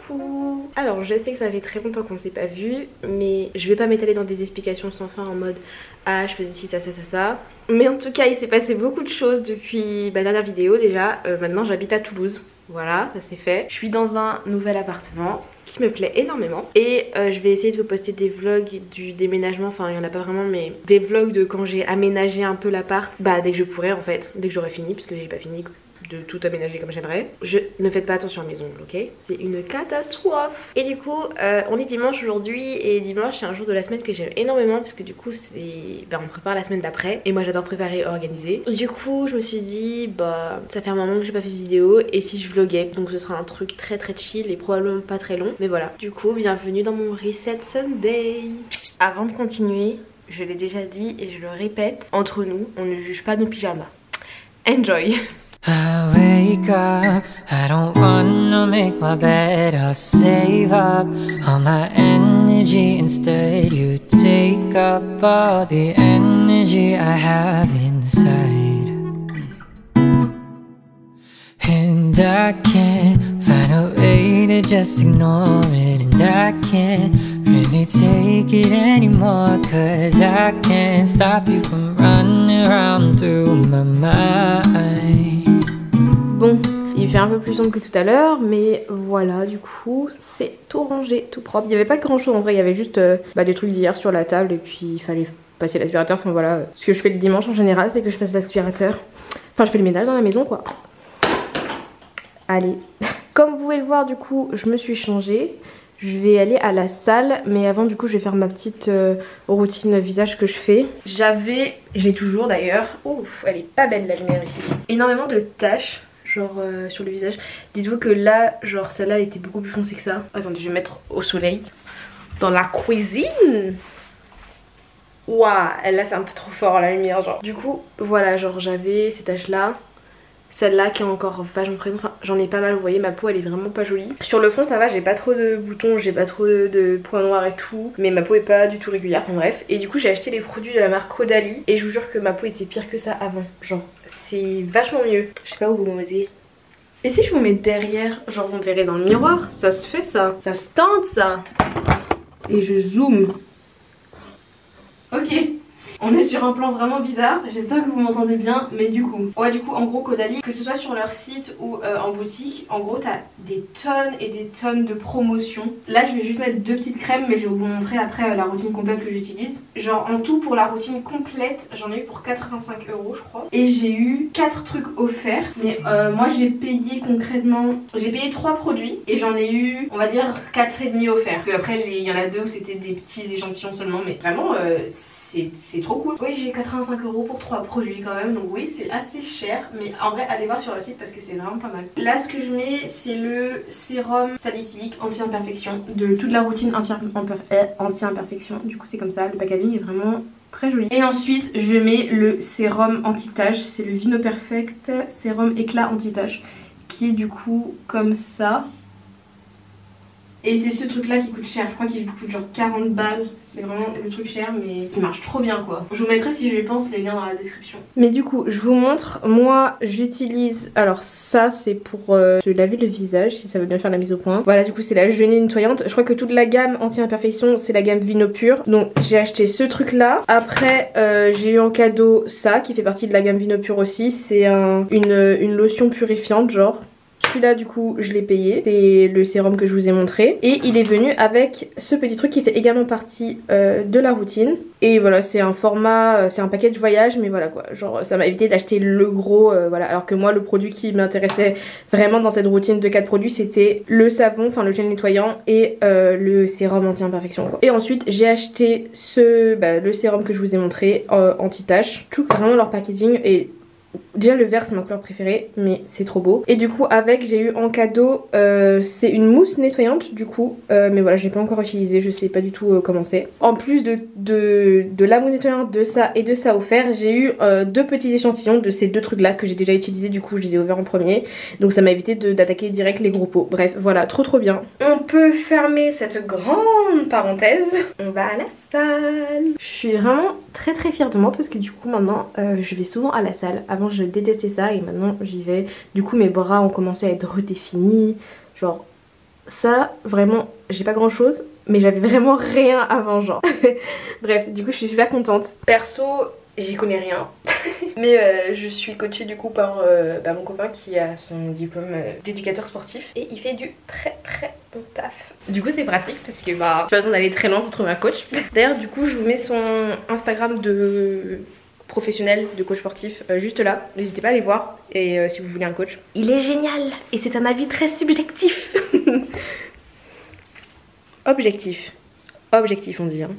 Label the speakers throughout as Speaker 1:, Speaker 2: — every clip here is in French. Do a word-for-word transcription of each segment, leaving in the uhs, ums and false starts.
Speaker 1: coucou. Alors je sais que ça fait très longtemps qu'on s'est pas vu, mais je vais pas m'étaler dans des explications sans fin en mode ah je faisais ci ça ça ça ça. Mais en tout cas il s'est passé beaucoup de choses depuis ma dernière vidéo déjà. euh, Maintenant j'habite à Toulouse, voilà ça c'est fait. Je suis dans un nouvel appartement qui me plaît énormément et euh, je vais essayer de vous poster des vlogs du déménagement, enfin il y en a pas vraiment mais des vlogs de quand j'ai aménagé un peu l'appart, bah dès que je pourrai en fait, dès que j'aurai fini puisque j'ai pas fini de tout aménager comme j'aimerais. Je ne faites pas attention à mes ongles, ok? C'est une catastrophe. Et du coup euh, on est dimanche aujourd'hui et dimanche c'est un jour de la semaine que j'aime énormément parce que du coup c'est bah, on prépare la semaine d'après et moi j'adore préparer et organiser. Du coup je me suis dit bah ça fait un moment que j'ai pas fait de vidéo et si je vloguais, donc ce sera un truc très très chill et probablement pas très long, mais voilà. Du coup bienvenue dans mon Reset Sunday. Avant de continuer, je l'ai déjà dit et je le répète, entre nous on ne juge pas nos pyjamas. Enjoy.
Speaker 2: I wake up, I don't wanna make my bed, I'll save up all my energy instead. You take up all the energy I have inside, and I can't find a way to just ignore it. And I can't really take it anymore, cause I can't stop you from running around through my mind.
Speaker 1: Bon, il fait un peu plus sombre que tout à l'heure, mais voilà, du coup, c'est tout rangé, tout propre. Il n'y avait pas grand chose en vrai, il y avait juste euh, bah, des trucs d'hier sur la table et puis il fallait passer l'aspirateur. Enfin voilà, ce que je fais le dimanche en général, c'est que je passe l'aspirateur. Enfin, je fais le ménage dans la maison quoi. Allez. Comme vous pouvez le voir, du coup, je me suis changée. Je vais aller à la salle, mais avant du coup je vais faire ma petite euh, routine visage que je fais. J'avais, j'ai toujours d'ailleurs, ouf, elle est pas belle la lumière ici, énormément de taches. Genre euh, sur le visage. Dites-vous que là, genre celle-là elle était beaucoup plus foncée que ça. Attendez, je vais mettre au soleil. Dans la cuisine. Waouh, là c'est un peu trop fort la lumière genre. Du coup, voilà, genre j'avais ces taches là. Celle-là qui est encore vachement présente, enfin, j'en ai pas mal, vous voyez ma peau elle est vraiment pas jolie. Sur le fond ça va, j'ai pas trop de boutons, j'ai pas trop de, de points noirs et tout. Mais ma peau est pas du tout régulière, enfin bref. Et du coup j'ai acheté des produits de la marque Caudalie. Et je vous jure que ma peau était pire que ça avant. Genre c'est vachement mieux. Je sais pas où vous me voyez. Et si je vous mets derrière, genre vous me verrez dans le miroir, ça se fait ça. Ça se tente ça. Et je zoome. Ok. On est sur un plan vraiment bizarre, j'espère que vous m'entendez bien, mais du coup... Ouais, du coup, en gros, Caudalie, que ce soit sur leur site ou euh, en boutique, en gros, t'as des tonnes et des tonnes de promotions. Là, je vais juste mettre deux petites crèmes, mais je vais vous montrer après euh, la routine complète que j'utilise. Genre, en tout, pour la routine complète, j'en ai eu pour quatre-vingt-cinq euros, je crois. Et j'ai eu quatre trucs offerts. Mais euh, moi, j'ai payé concrètement... J'ai payé trois produits et j'en ai eu, on va dire, quatre et demi offerts. Parce que après, il y en a deux où c'était des petits échantillons seulement, mais vraiment... Euh, c'est trop cool. Oui, j'ai quatre-vingt-cinq euros pour trois produits quand même, donc oui c'est assez cher, mais en vrai allez voir sur le site parce que c'est vraiment pas mal. Là ce que je mets c'est le sérum salicylique anti-imperfection de toute la routine anti-imperfection. Du coup c'est comme ça, le packaging est vraiment très joli. Et ensuite je mets le sérum anti-tache, c'est le Vino Perfect sérum éclat anti-tache qui est du coup comme ça. Et c'est ce truc là qui coûte cher, je crois qu'il coûte genre quarante balles. C'est vraiment le truc cher mais qui marche trop bien quoi. Je vous mettrai si je pense les liens dans la description. Mais du coup je vous montre, moi j'utilise, alors ça c'est pour euh, se laver le visage si ça veut bien faire la mise au point. Voilà du coup c'est la gelée nettoyante. Je crois que toute la gamme anti-imperfection c'est la gamme Vino Pur. Donc j'ai acheté ce truc là. Après euh, j'ai eu en cadeau ça qui fait partie de la gamme Vino Pur aussi. C'est un, une, une lotion purifiante genre. Celui-là du coup je l'ai payé, c'est le sérum que je vous ai montré et il est venu avec ce petit truc qui fait également partie euh, de la routine. Et voilà c'est un format, euh, c'est un package voyage mais voilà quoi, genre ça m'a évité d'acheter le gros euh, voilà. Alors que moi le produit qui m'intéressait vraiment dans cette routine de quatre produits c'était le savon, enfin le gel nettoyant et euh, le sérum anti-imperfection quoi. Et ensuite j'ai acheté ce, bah, le sérum que je vous ai montré euh, anti-tache. Tout vraiment leur packaging est... Déjà le vert c'est ma couleur préférée mais c'est trop beau. Et du coup avec j'ai eu en cadeau euh, c'est une mousse nettoyante du coup euh, mais voilà j'ai pas encore utilisé, je sais pas du tout euh, comment c'est. En plus de, de, de la mousse nettoyante, de ça et de ça offert, j'ai eu euh, deux petits échantillons de ces deux trucs là que j'ai déjà utilisé. Du coup je les ai ouverts en premier, donc ça m'a évité d'attaquer direct les gros pots. Bref voilà, trop trop bien. On peut fermer cette grande parenthèse. On va à la salle. Je suis vraiment très très fière de moi parce que du coup maintenant euh, je vais souvent à la salle. Avant je détestais ça et maintenant j'y vais. Du coup mes bras ont commencé à être redéfinis. Genre Ça, vraiment, j'ai pas grand chose, mais j'avais vraiment rien avant, genre. Bref, du coup, je suis super contente. Perso, j'y connais rien. Mais euh, je suis coachée du coup par euh, bah, mon copain qui a son diplôme euh, d'éducateur sportif. Et il fait du très très bon taf. Du coup, c'est pratique parce que bah, j'ai pas besoin d'aller très loin pour trouver un coach. D'ailleurs, du coup, je vous mets son Instagram de professionnel de coach sportif euh, juste là, n'hésitez pas à aller voir et euh, si vous voulez un coach, il est génial et c'est un avis très subjectif. Objectif, objectif on dit hein.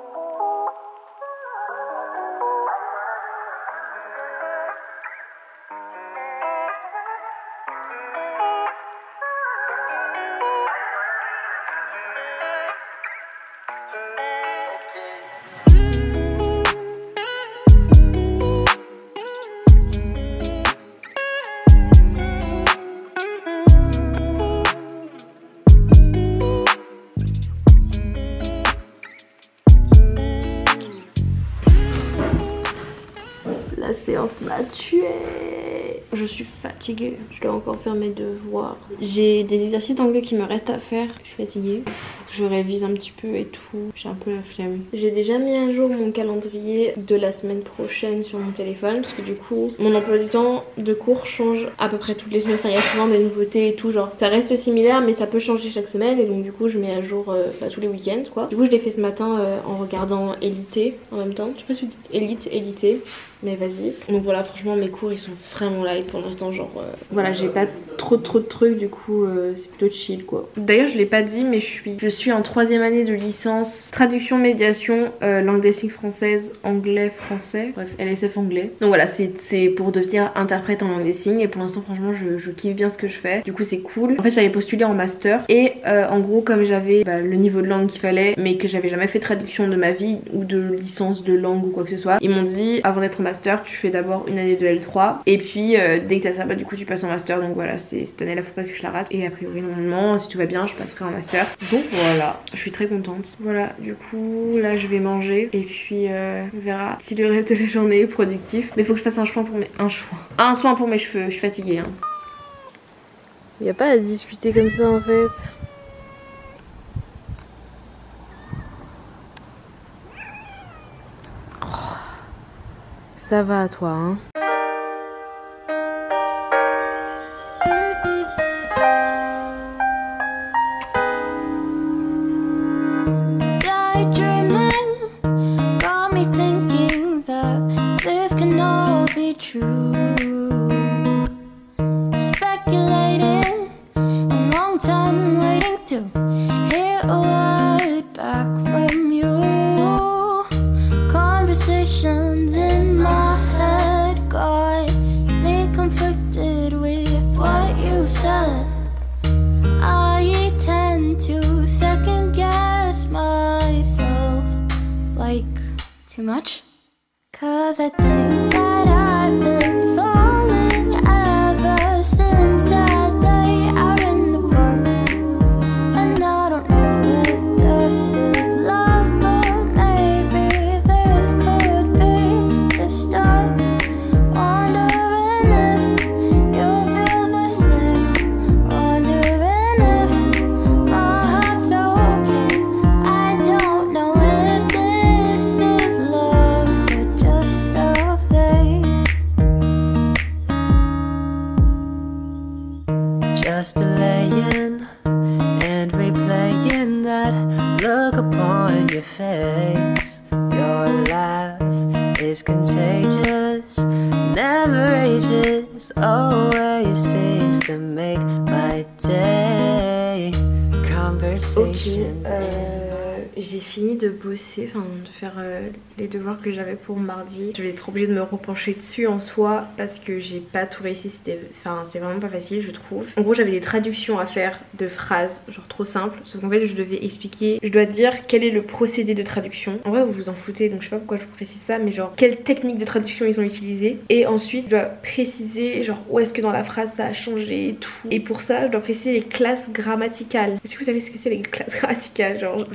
Speaker 1: La séance m'a tuée. Je suis fatiguée. Je dois encore faire mes devoirs. J'ai des exercices d'anglais qui me restent à faire. Je suis fatiguée. Faut que je révise un petit peu et tout. J'ai un peu la flemme. J'ai déjà mis à jour mon calendrier de la semaine prochaine sur mon téléphone. Parce que du coup, mon emploi du temps de cours change à peu près toutes les semaines. Enfin, il y a souvent des nouveautés et tout. Genre, ça reste similaire, mais ça peut changer chaque semaine. Et donc, du coup, je mets à jour euh, bah, tous les week-ends, quoi. Du coup, je l'ai fait ce matin euh, en regardant Élité en même temps. Je sais pas si vous dites Élite, Élité. Mais vas-y. Donc voilà, franchement mes cours ils sont vraiment light pour l'instant, genre euh, voilà, j'ai pas trop trop de trucs, du coup euh, c'est plutôt chill quoi. D'ailleurs je l'ai pas dit mais je suis je suis en troisième année de licence traduction médiation euh, langue des signes française, anglais français, bref L S F anglais. Donc voilà, c'est pour devenir interprète en langue des signes et pour l'instant franchement je, je kiffe bien ce que je fais, du coup c'est cool. En fait j'avais postulé en master et euh, en gros comme j'avais bah, le niveau de langue qu'il fallait mais que j'avais jamais fait de traduction de ma vie ou de licence de langue ou quoi que ce soit, ils m'ont dit avant d'être en master tu fais d'abord une année de L trois et puis euh, dès que t'as ça bah du coup tu passes en master. Donc voilà, c'est cette année là faut pas que je la rate et a priori normalement si tout va bien je passerai en master. Donc voilà, je suis très contente. Voilà, du coup là je vais manger et puis euh, on verra si le reste de la journée est productif. Mais faut que je fasse un soin pour mes un soin un soin pour mes cheveux, je suis fatiguée hein. Y a pas à discuter comme ça en fait. Ça va à toi, hein?
Speaker 3: Too much? Cause I think that I've been falling ever since that day out in the world. And I don't know if this is love, but maybe this could be the start. Wondering if you'll feel the same. Wondering if my heart's okay. I don't know if this is love or just a phase.
Speaker 2: Just delaying and replaying that look upon your face. Your laugh is contagious, never ages, always seems to make my day. Conversations
Speaker 1: okay,
Speaker 2: in
Speaker 1: euh, j'ai fini de bosser, enfin de faire euh, les devoirs que j'avais pour mardi. Je vais être obligée de me repencher dessus en soi parce que j'ai pas tout réussi, c'était, enfin c'est vraiment pas facile je trouve. En gros j'avais des traductions à faire de phrases genre trop simples, sauf qu'en fait je devais expliquer, je dois dire quel est le procédé de traduction. En vrai vous vous en foutez donc je sais pas pourquoi je vous précise ça, mais genre quelle technique de traduction ils ont utilisé et ensuite je dois préciser genre où est-ce que dans la phrase ça a changé et tout. Et pour ça je dois préciser les classes grammaticales. Est-ce que vous savez ce que c'est les classes grammaticales genre, parce que j'avais oublié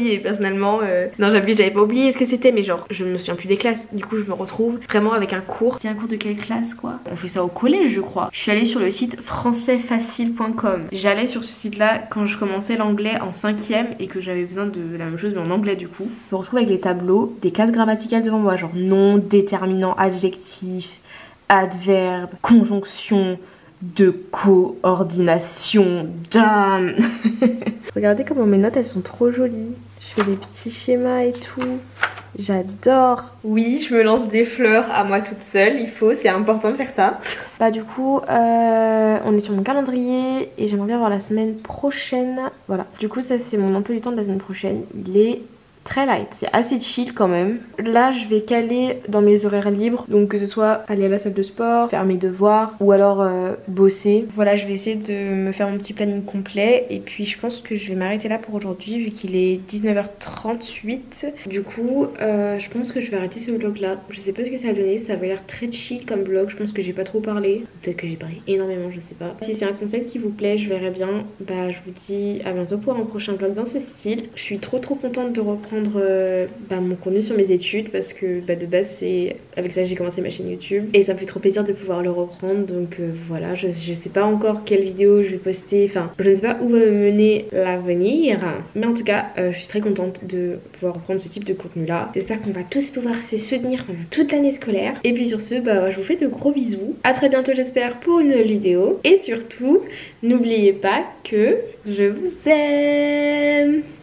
Speaker 1: oublié personnellement. Euh... Non j'abuse, j'avais pas oublié ce que c'était, mais genre je me souviens plus des classes. Du coup je me retrouve vraiment avec un cours. C'est un cours de quelle classe quoi? On fait ça au collège je crois. Je suis allée sur le site français facile point com. J'allais sur ce site là quand je commençais l'anglais en cinquième et que j'avais besoin de la même chose mais en anglais du coup. Je me retrouve avec les tableaux, des cases grammaticales devant moi, genre nom, déterminant, adjectif, adverbe, conjonction, de coordination, damn. Regardez comment mes notes elles sont trop jolies. Je fais des petits schémas et tout. J'adore. Oui, je me lance des fleurs à moi toute seule. Il faut, c'est important de faire ça. Bah du coup, euh, on est sur mon calendrier et j'aimerais bien voir la semaine prochaine. Voilà. Du coup, ça c'est mon emploi du temps de la semaine prochaine. Il est très light, c'est assez chill quand même. Là je vais caler dans mes horaires libres, donc que ce soit aller à la salle de sport, faire mes devoirs ou alors euh, bosser. Voilà, je vais essayer de me faire mon petit planning complet et puis je pense que je vais m'arrêter là pour aujourd'hui vu qu'il est dix-neuf heures trente-huit. Du coup euh, je pense que je vais arrêter ce vlog là. Je sais pas ce que ça a donné, ça avait l'air très chill comme vlog, je pense que j'ai pas trop parlé, peut-être que j'ai parlé énormément, je sais pas. Si c'est un concept qui vous plaît, je verrai bien. Bah je vous dis à bientôt pour un prochain vlog dans ce style. Je suis trop trop contente de reprendre Euh, bah, mon contenu sur mes études parce que bah, de base c'est avec ça que j'ai commencé ma chaîne YouTube et ça me fait trop plaisir de pouvoir le reprendre, donc euh, voilà, je, je sais pas encore quelle vidéo je vais poster, enfin je ne sais pas où va me mener l'avenir, mais en tout cas euh, je suis très contente de pouvoir reprendre ce type de contenu là. J'espère qu'on va tous pouvoir se soutenir pendant toute l'année scolaire et puis sur ce bah, je vous fais de gros bisous, à très bientôt j'espère pour une nouvelle vidéo et surtout n'oubliez pas que je vous aime.